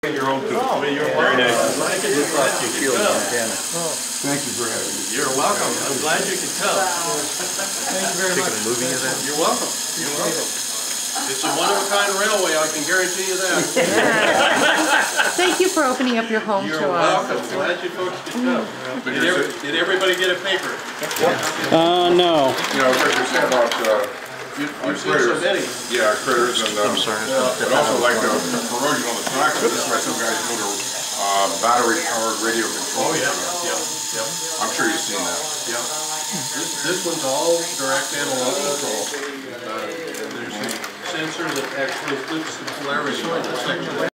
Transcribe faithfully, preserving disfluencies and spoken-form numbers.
Your home too. Oh, very nice. Thank you for having me. You're welcome. I'm glad you could come. Thank you very much. A movie of that? You're welcome. You're welcome. It's a one-of-a-kind railway, I can guarantee you that. Thank you for opening up your home You're to welcome. us. Glad you folks could come. Did, every, did everybody get a paper? Uh, no. You know, what you're saying about uh, You, uh, you've seen so critters. many. Yeah, critters and um, but also like the corrosion on the tractor. This is why some guys go to uh, battery-powered radio control. Oh yeah, yeah, yeah. I'm sure you've seen that. Yeah. This, this one's all direct analog control. Uh, there's a sensor that actually flips the polarity on the section.